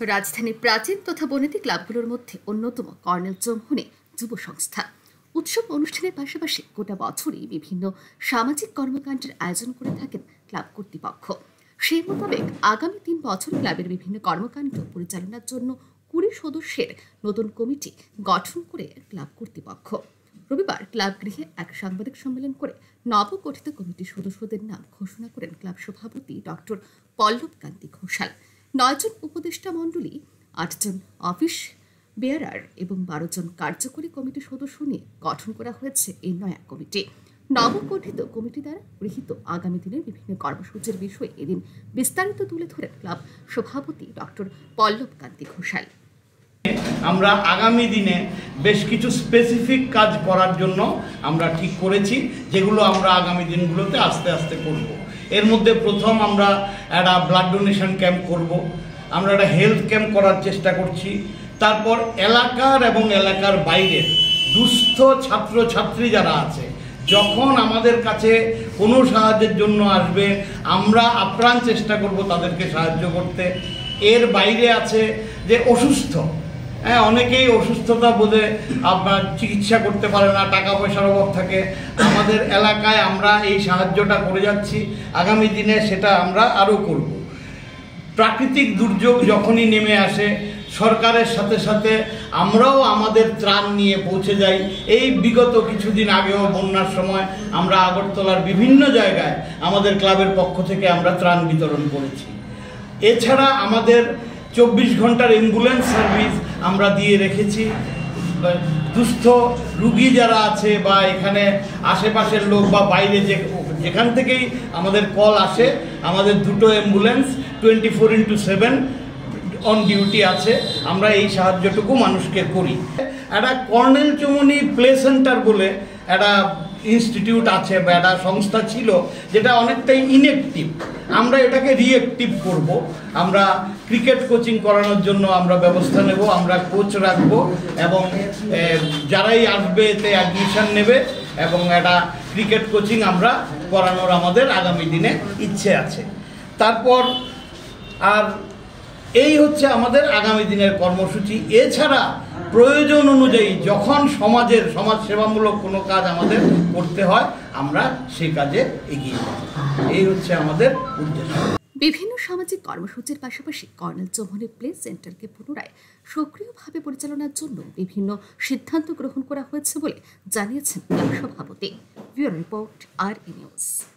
রাজধানীর প্রাচীন তথা বনেদি ক্লাবগুলোর মধ্যে অন্যতম কর্নেল চৌমুহনী যুব সংস্থা উৎসব অনুষ্ঠানের পাশাপাশি গোটা বছরই বিভিন্ন সামাজিক কর্মকাণ্ডের আয়োজন করে থাকেন ক্লাব কর্তৃপক্ষ। সেই মোতাবেক আগামী 3 বছর ক্লাবের বিভিন্ন কর্মকাণ্ড পরিচালনার জন্য 20 সদস্যের নতুন কমিটি গঠন করে ক্লাব কর্তৃপক্ষ রবিবার ক্লাব গৃহে এক সাংবাদিক সম্মেলন করে নবগঠিত কমিটির সদস্যদের নাম ঘোষণা করেন ক্লাব সভাপতি ডক্টর পল্লব কান্তি ঘোষাল। 9 জন উপদেষ্টা মণ্ডলী, 8 জন অফিস বেয়ারার এবং 12 জন কার্যকরী কমিটির সদস্য নিয়ে গঠন করা হয়েছে এই নয়া কমিটি। নবগঠিত কমিটি দ্বারা গৃহীত আগামী দিনের বিভিন্ন কর্মসূচির বিষয়ে এদিন বিস্তারিত তুলে ধরেন ক্লাব সভাপতি ডক্টর পল্লব কান্তি ঘোষাল। আমরা আগামী দিনে বেশ কিছু স্পেসিফিক কাজ করার জন্য আমরা ঠিক করেছি, যেগুলো আমরা আগামী দিনগুলোতে আস্তে আস্তে করব। এর মধ্যে প্রথম আমরা একটা ব্লাড ডোনেশন ক্যাম্প করব, আমরা একটা হেলথ ক্যাম্প করার চেষ্টা করছি। তারপর এলাকার এবং এলাকার বাইরের দুস্থ ছাত্রছাত্রী যারা আছে, যখন আমাদের কাছে কোনো সাহায্যের জন্য আসবে আমরা আপ্রাণ চেষ্টা করব তাদেরকে সাহায্য করতে। এর বাইরে আছে যে অসুস্থ, অনেকেই অসুস্থতা বোধে আপনার চিকিৎসা করতে পারে না, টাকা পয়সার অভাব থাকে। আমাদের এলাকায় আমরা এই সাহায্যটা করে যাচ্ছি, আগামী দিনে সেটা আমরা আরও করব। প্রাকৃতিক দুর্যোগ যখনই নেমে আসে, সরকারের সাথে সাথে আমরাও আমাদের ত্রাণ নিয়ে পৌঁছে যাই। এই বিগত কিছুদিন আগেও বন্যার সময় আমরা আগরতলার বিভিন্ন জায়গায় আমাদের ক্লাবের পক্ষ থেকে আমরা ত্রাণ বিতরণ করেছি। এছাড়া আমাদের 24 ঘন্টার অ্যাম্বুলেন্স সার্ভিস আমরা দিয়ে রেখেছি। দুস্থ রুগী যারা আছে বা এখানে আশেপাশের লোক বা বাইরে যেখান থেকেই আমাদের কল আসে, আমাদের 2টো অ্যাম্বুলেন্স 24x7 অন ডিউটি আছে। আমরা এই সাহায্যটুকু মানুষকে করি। একটা কর্নেল চৌমুহনী প্লে সেন্টার বলে একটা ইনস্টিটিউট আছে বা একটা সংস্থা ছিল, যেটা অনেকটাই ইনঅ্যাক্টিভ। আমরা এটাকে রিঅ্যাক্টিভ করব। আমরা ক্রিকেট কোচিং করানোর জন্য আমরা ব্যবস্থা নেব, আমরা কোচ রাখবো এবং যারাই আসবে এতে অ্যাডমিশন নেবে এবং একটা ক্রিকেট কোচিং আমরা করানোর আমাদের আগামী দিনে ইচ্ছে আছে। তারপর আর এই হচ্ছে আমাদের আগামী দিনের কর্মসূচি। এছাড়া প্রয়োজন অনুযায়ী যখন সমাজ সেবামূলক কোনো কাজ আমাদের করতে হয়, আমরা সেই কাজে এগিয়ে যাব। এই হচ্ছে আমাদের উদ্দেশ্য। বিভিন্ন সামাজিক কর্মসূচির পাশাপাশি কর্নেল চৌমুহনী প্লে সেন্টারকে পুনরায় সক্রিয়ভাবে পরিচালনার জন্য বিভিন্ন সিদ্ধান্ত গ্রহণ করা হয়েছে বলে জানিয়েছেন ক্লাব সভাপতি। Bureau report, RE news.